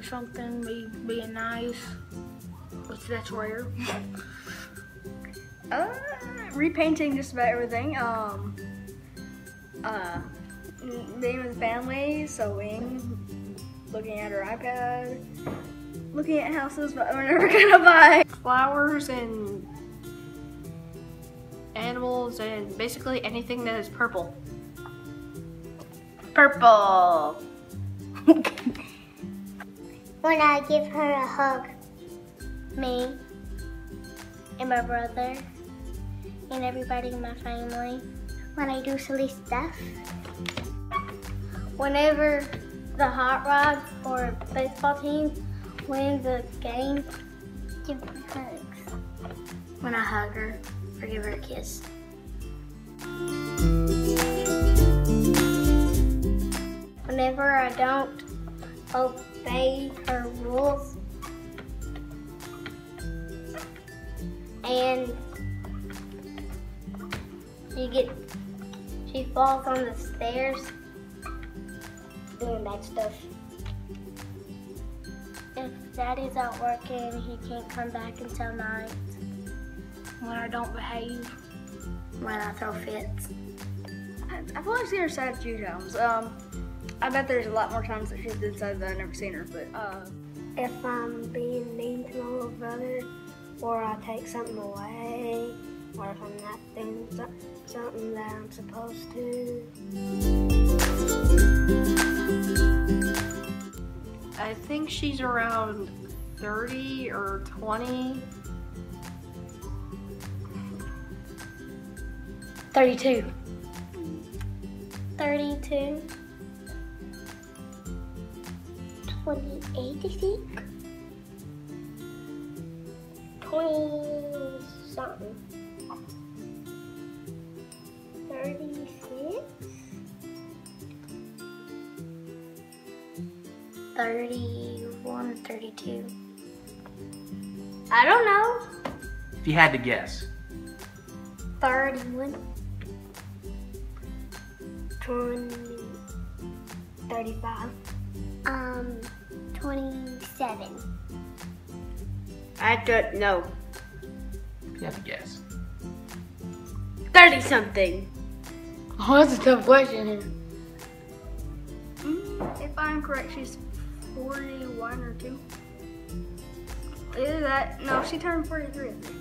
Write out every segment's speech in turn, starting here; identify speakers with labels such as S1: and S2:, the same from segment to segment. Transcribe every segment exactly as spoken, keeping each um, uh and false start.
S1: something, me being nice, which that's rare.
S2: Uh, repainting just about everything. Um, uh, being with family, sewing, looking at her iPad, looking at houses, but we're never gonna buy.
S3: Flowers and animals and basically anything that is purple.
S2: Purple.
S4: When I give her a hug, me and my brother and everybody in my family. When I do silly stuff. Whenever the hot rods or baseball team wins a game, give her hugs.
S5: When I hug her or give her a kiss.
S4: Whenever I don't obey her rules and she get she falls on the stairs doing bad stuff. If Daddy's out working, he can't come back until night.
S1: When I don't behave.
S5: When I throw fits.
S2: I've only seen her sad a few times. Um, I bet there's a lot more times that she's been sad that I've never seen her, but uh.
S4: If I'm being mean to my little brother, or I take something away, or if I'm not doing so something that I'm supposed to.
S3: I think she's around thirty or twenty.
S5: thirty-two.
S4: thirty-two. twenty-eight, I think. twenty something. thirty-six.
S5: thirty-one, thirty-two.
S4: I don't know.
S6: If you had to guess.
S4: thirty-one. twenty. thirty-five. Um, twenty-seven.
S7: I don't know.
S6: If you had to guess.
S7: thirty something.
S5: Oh, that's a tough question here.
S2: Mm, if I'm correct, she's forty-one or two. Either that, no, she turned forty-three, I think.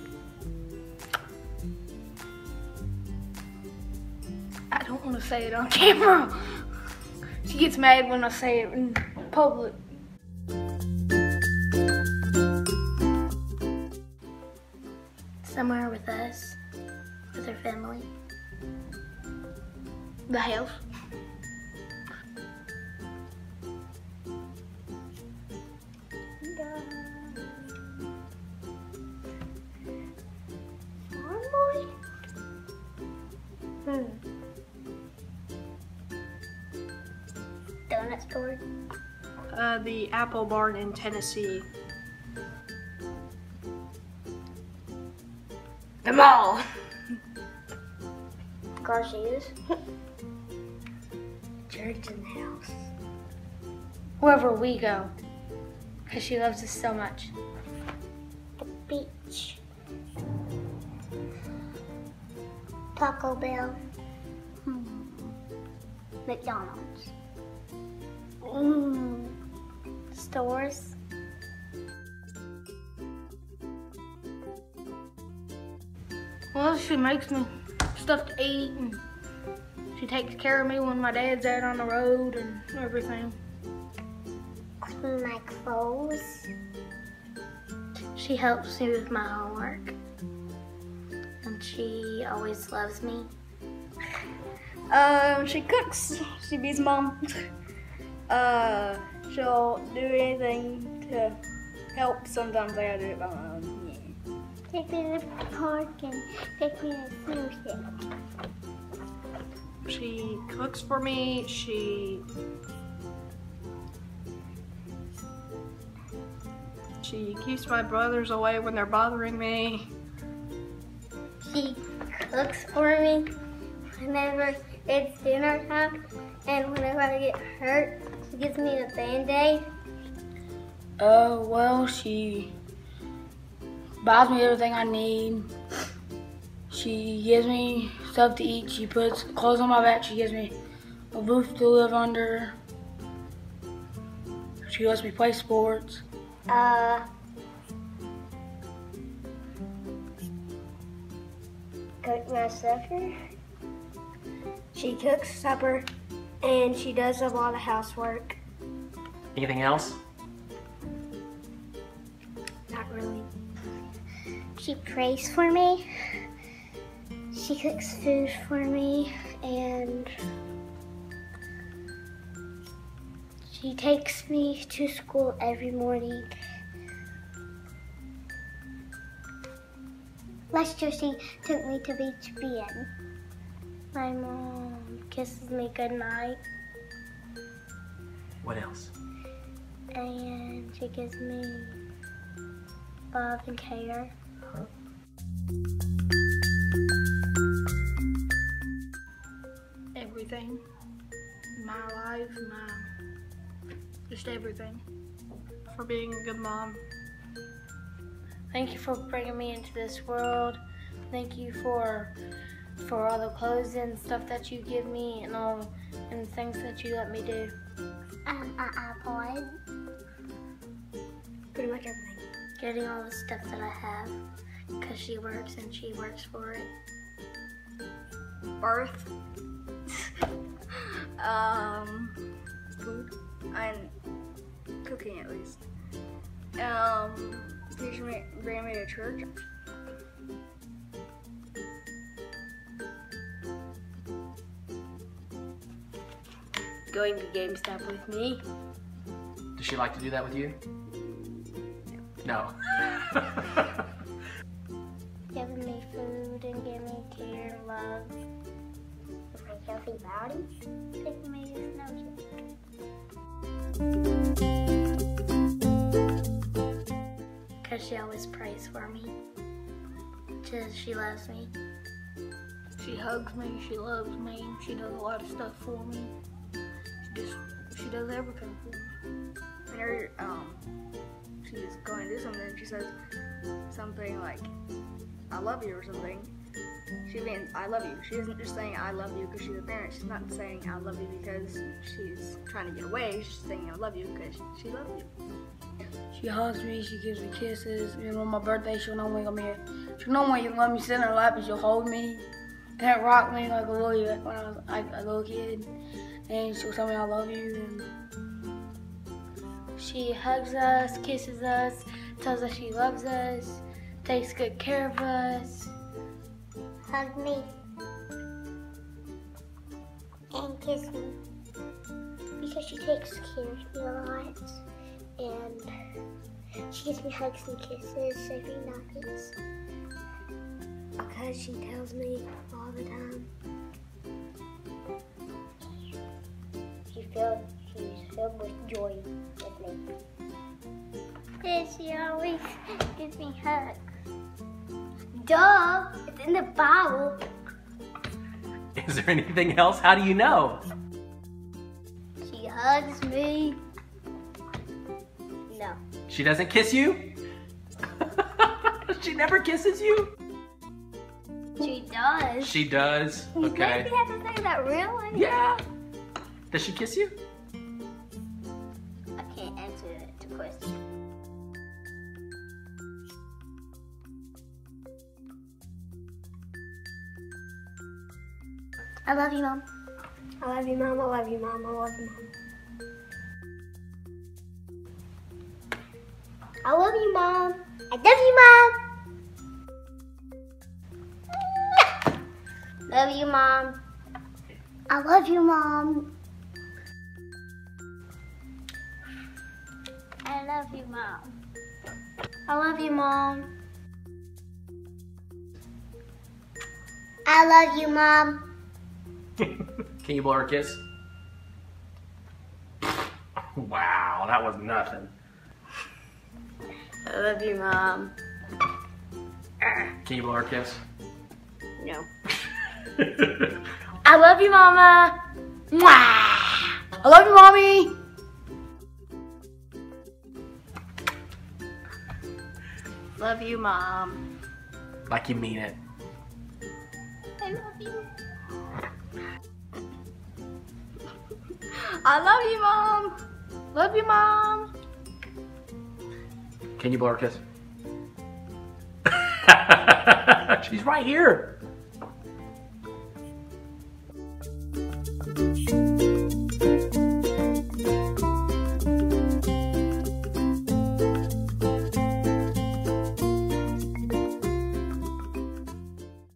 S1: I don't want to say it on camera. She gets mad when I say it in public.
S5: Somewhere with us, with her family.
S1: The house.
S4: Farm boy? Hmm. Donut store?
S3: Uh, the apple barn in Tennessee.
S7: The mall.
S4: Garcia's.
S5: Church in the house. Wherever we go. Because she loves us so much.
S4: The beach. Taco Bell. Hmm. McDonald's. Mm. Stores.
S1: Well, she makes me stuff to eat, and she takes care of me when my dad's out on the road and everything.
S4: Clean my clothes.
S5: She helps me with my homework. And she always loves me.
S2: Um, she cooks. She beats mom. Uh, she'll do anything to help. Sometimes I gotta do it by my own. Yeah.
S4: Take me to the park and take me to snow stick.
S3: She cooks for me. She she keeps my brothers away when they're bothering me.
S4: She cooks for me whenever it's dinner time, and whenever I get hurt, she gives me a Band-Aid.
S1: Uh, well, she buys me everything I need. She gives me stuff to eat. She puts clothes on my back. She gives me a roof to live under. She lets me play sports.
S4: Uh, cook my supper.
S2: She cooks supper, and she does a lot of housework.
S6: Anything else?
S2: Not really.
S4: She prays for me. She cooks food for me, and she takes me to school every morning. Last year she took me to Beach B N. My mom kisses me goodnight,
S6: What else?
S4: and she gives me love and care.
S1: Everything. My life, my, just everything.
S3: For being a good mom.
S5: Thank you for bringing me into this world. Thank you for for all the clothes and stuff that you give me and all and things that you let me do.
S4: Um, uh, iPod.
S2: Pretty much everything.
S5: Getting all the stuff that I have because she works and she works for it.
S2: Birth. um, food and cooking at least. Um, teaching me, bringing me to church.
S7: Going to GameStop with me.
S6: Does she like to do that with you? No.
S4: Giving me food and giving me care, love. My healthy body. Taking me to snow.
S5: Because she always prays for me. Because she loves me.
S1: She hugs me, she loves me, she does a lot of stuff for me. She just, she does everything for me.
S2: Whenever um, she's going to do something, she says something like, I love you or something. She means I love you. She isn't just saying I love you because she's a parent. She's not saying I love you because she's trying to get away. She's saying I love you because she loves you.
S1: She hugs me, she gives me kisses, and on my birthday she'll normally come here. She'll normally let me sit in her lap and she'll hold me and rock me like a little, when I was like a little kid. And she'll tell me I love you. And
S5: She hugs us, kisses us, tells us she loves us, takes good care of us.
S4: Hug me. And kiss me. Because she takes care of me a lot. And she gives me hugs and kisses every night. Because she tells me all the time. She feels she's filled with joy with me. And she always gives me hugs. Duh! It's in the Bible.
S6: Is there anything else? How do you know?
S4: She hugs me. No.
S6: She doesn't kiss you? She never kisses you?
S4: She does.
S6: She does?
S4: Maybe
S6: Okay.
S4: I have to say that really?
S6: Yeah. Does she kiss you?
S4: I can't answer the question. I love you, Mom.
S2: I love you, Mom. I love you, Mom. I love you, Mom.
S4: I love you, Mom. I love you, Mom. Love you, Mom. I love you, Mom. I love you, Mom. I love you, Mom. I love you, Mom.
S6: Can you blow her a kiss? Wow, that was nothing.
S7: I love you, Mom.
S6: Can you blow her a kiss?
S7: No.
S5: I love you, Mama. Mwah!
S1: I love you, Mommy.
S3: Love you, Mom.
S6: Like you mean it.
S4: I love you.
S2: I love you, Mom.
S3: Love you, Mom.
S6: Can you blow her a kiss? She's right here.